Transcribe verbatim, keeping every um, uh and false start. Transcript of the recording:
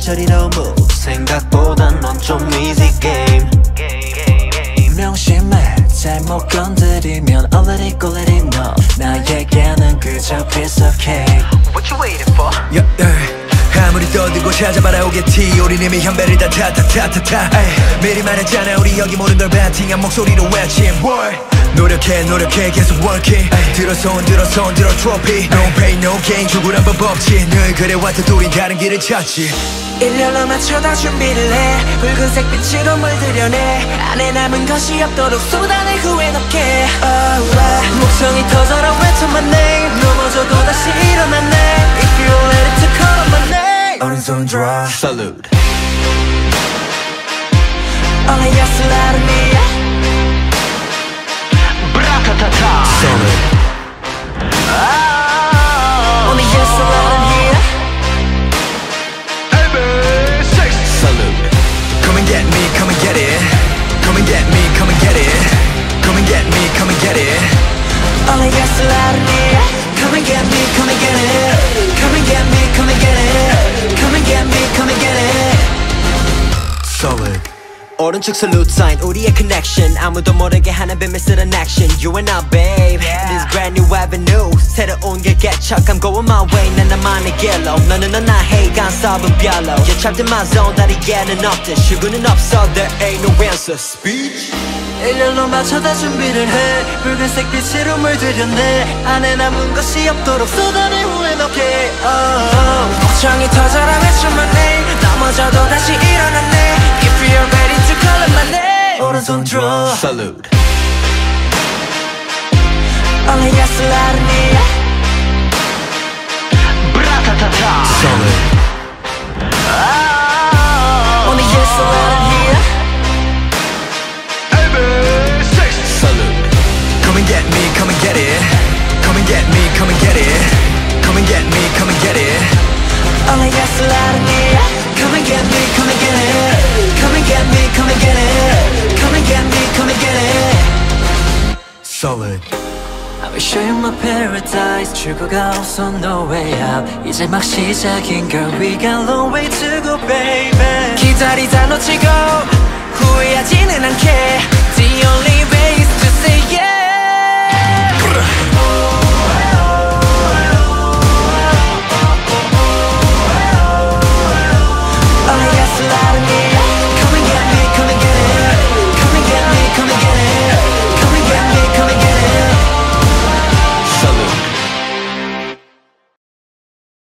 저리 너무 생각보단 넌 좀 easy game. 명심해 잘못 건드리면 I'll let it go let it know 나에게는 그저 piece of cake. What you waiting for? Yeah, yeah. 아무리 떠들고 찾아봐라 오겠지 우린 이미 현배를 다 타타타타타 미리 말했잖아 우리 여기 모든 걸 배팅한 목소리로 외침 boy. 노력해 노력해 계속 working 들어서 온 들어서 온 들어 트로피 No pain no gain 죽으란 법 없지 늘 그래왔듯 우린 다른 길을 찾지 일렬로 맞춰다 준비를 해 붉은색 빛으로 물들여내 안에 남은 것이 없도록 쏟아내 후회 없게 oh, uh. 목청이 터져라 외쳐 my name 넘어져도 다시 일어났네 If you're ready to call on my name 오른손 들어 Salute. Only yes allowed me Bra-ta-ta-ta. Solid. Oh. Only yes allowed me Salute. Come and get me, come and get it. Come and get me, come and get it. Come and get me, come and get it. Only yes allowed me Come and get me, come and get it Come and get me, come and get it Come and get me, come and get it Solid. 오른쪽 salute sign 우리의 connection 아무도 모르게 하는 비밀스런 action You and I babe yeah. This brand new avenue 새로운 길 개척 I'm going my way 난 나만의 길로 너는 넌 나의 간섭은 별로 You're trapped in my zone 다리에는 없듯 출구는 없어 There ain't no answer Speech 일렬로 맞춰다 준비를 해 붉은색 빛으로 물들여내 안에 남은 것이 없도록 쏟아내 후회 넣게 oh. 목청이 터져라 외쳐 my name 넘어져도 다시 일어났네 If you're ready to call on my name 오른손 들어 Salute. Only yes allowed me Bra-ta-ta-ta. Solid. Oh. Only yes allowed me Salute. Come and get me, come and get it. Come and get me, come and get it. Come and get me, come and get it. Only yes allowed me Come and get me, come and get it Come and get me, come and get it Come and get me, come and get it Solid. I will show you my paradise 출구가 없어 no way out 이제 막 시작인 girl We got long way to go baby 기다리다 놓치고